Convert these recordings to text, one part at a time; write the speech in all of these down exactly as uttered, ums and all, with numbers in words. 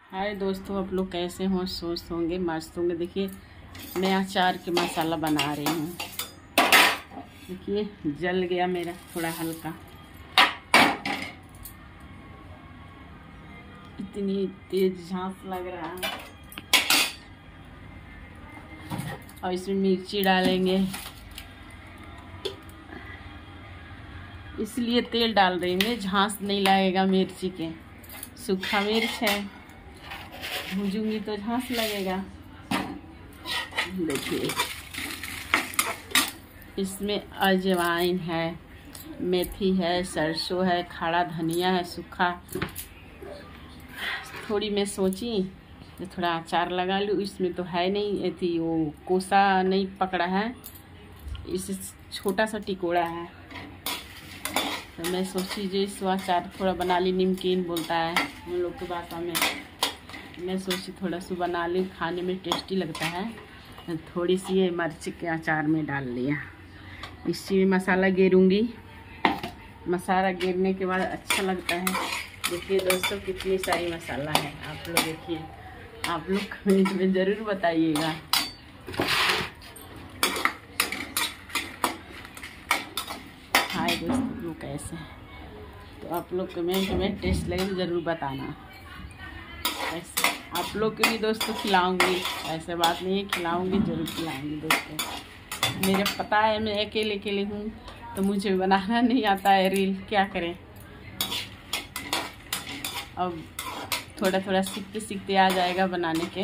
हाय दोस्तों, आप लोग कैसे हो? सोच होंगे, मस्त होंगे। देखिए मैं अचार के मसाला बना रही हूँ। देखिए जल गया मेरा थोड़ा हल्का। इतनी तेज झांस लग रहा है। और इसमें मिर्ची डालेंगे, इसलिए तेल डाल रही हूँ, झांस नहीं लगेगा मिर्ची के। सूखा मिर्च है, भूजूंगी तो झांस लगेगा। देखिए इसमें अजवाइन है, मेथी है, सरसों है, खड़ा धनिया है सूखा। थोड़ी मैं सोची तो थोड़ा अचार लगा लूँ। इसमें तो है नहीं, थी वो कोसा नहीं पकड़ा है, इस छोटा सा टिकोड़ा है। तो मैं सोची जो इस अचार थोड़ा बना ली, नमकीन बोलता है हम लोग की भाषा में। मैं सोची थोड़ा सा बना ली, खाने में टेस्टी लगता है। थोड़ी सी ये मिर्च के अचार में डाल लिया। इसी में मसाला गेरूँगी। मसाला गिरने के बाद अच्छा लगता है। देखिए दोस्तों कितनी सारी मसाला है, आप लोग देखिए। आप लोग कमेंट में ज़रूर बताइएगा। हाय दोस्तों, लोग कैसे हैं? तो आप लोग कमेंट में टेस्ट लगे तो ज़रूर बताना। ऐसे आप लोग के भी दोस्तों खिलाऊंगी, ऐसे बात नहीं है, खिलाऊंगी, ज़रूर खिलाऊंगी दोस्तों। मेरे पता है मैं अकेले अकेले हूँ तो मुझे बनाना नहीं आता है रील, क्या करें। अब थोड़ा थोड़ा सीखते सीखते आ जाएगा बनाने के।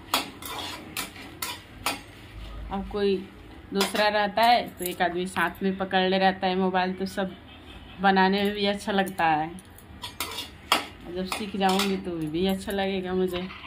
अब कोई दूसरा रहता है तो एक आदमी साथ में पकड़ ले रहता है मोबाइल, तो सब बनाने में भी अच्छा लगता है। जब सीख जाऊंगी तो भी अच्छा लगेगा मुझे।